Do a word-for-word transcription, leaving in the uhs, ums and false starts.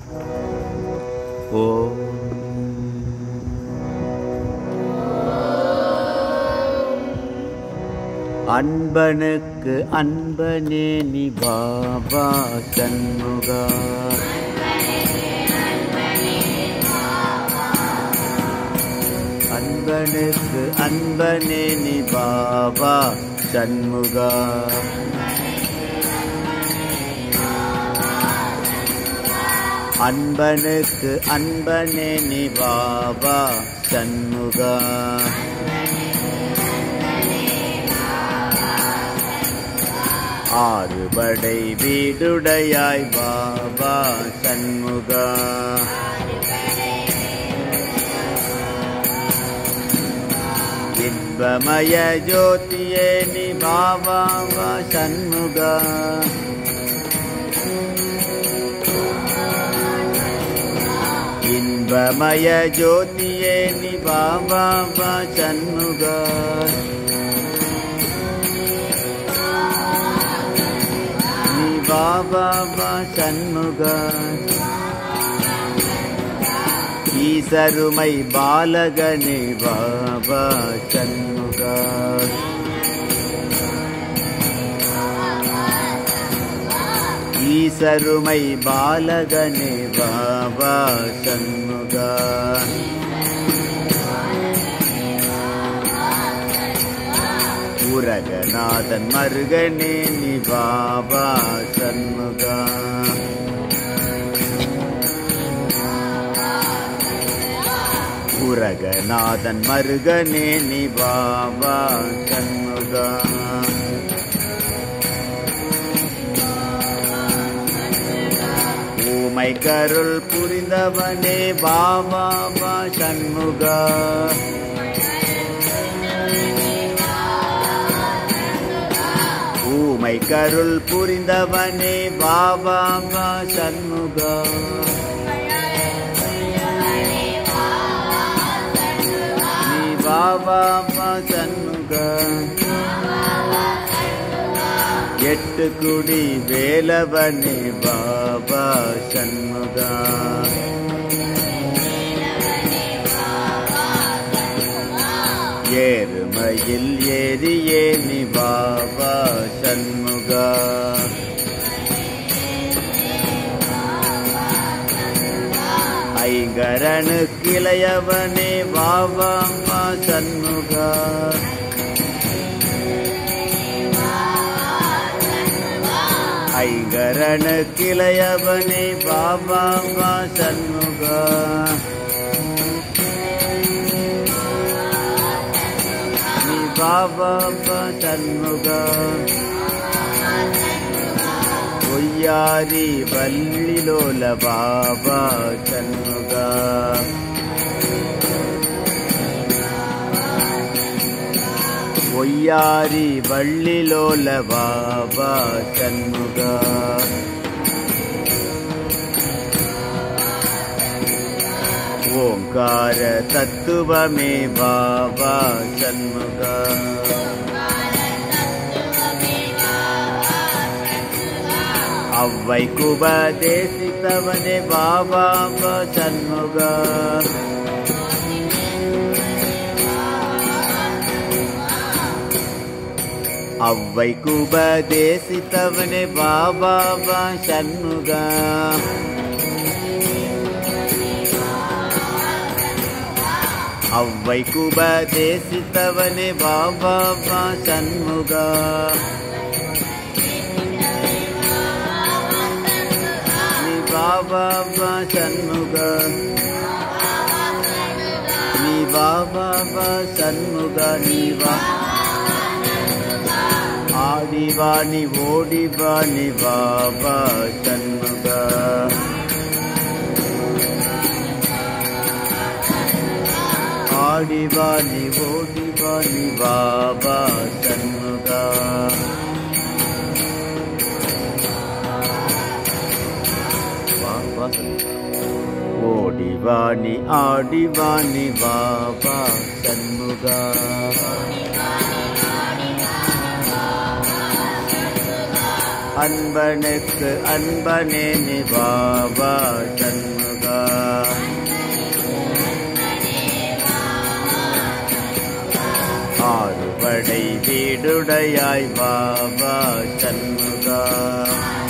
ஓம். அன்பனுக்கு அன்பனே நீ பாபா சண்முகா. அன்பனுக்கு அன்பனே நீ பாபா சண்முகா. அன்பனுக்கு அன்பனே நீ பாபா சண்முகா. ஆறுபடை வீடுடையாய் பாபா சண்முகா. இன்பமய ஜோதியே நீ பாபா சண்முகா. இன்பமய ஜோதியே நீ பாபா சண்முகா. நீ பாபா சண்முகா. ஈசருமை பாலகனே பாபா சண்முகா. ஈசருமை பாலகனே பாபா சண்முகா. உரகநாதன் மருகனே நீ பாபா சண்முகா. உரகநாதன் மருகனே நீ பாபா சண்முகா. ஊமை கருள் புரிந்தவனே பாபா சண்முகா. ஊமை கருள் புரிந்தவனே பாபா சண்முகா. நீ பாபா சண்முகா. எட்டு குடி வேலவனே பாபா சண்முகா. ஏறுமையில் ஏறியே நீ பாபா சண்முகா. ஐங்கரனு கிளையவனே பாபா சண்முகா. ஐங்கரனு கிளையவனே பாபா சண்முகா. நீ பாபா சண்முகா. ஒய்யாரி வள்ளிலோல பாபா சண்முகா. ஒய்யாரி வள்ளிலோல பாபா சண்முகா. ஓங்கார தத்துவமே பாபா சண்முகா. அவ்வை குபதேசித்தவனே பாபா சண்முகா. அவ்வை குபதேசித்தவனே பாபா சண்முகா. அவ்வை குபதேசித்தவனே பாபா சண்முகா. நீ பாபா சண்முகா. நீ பாபா சண்முகா. நீ வா ஆடிவாணி ஓடிவாணி பாபா சண்முகா. ஆடிவாணி ஓடிவாணி பாபா சண்முகா. பாபா ஓடிவாணி ஆடிவாணி பாபா சண்முகா. அன்பனுக்கு அன்பனே நீ பாபா சண்முகா. அறுபடை வீடுடையாய் பாபா சண்முகா.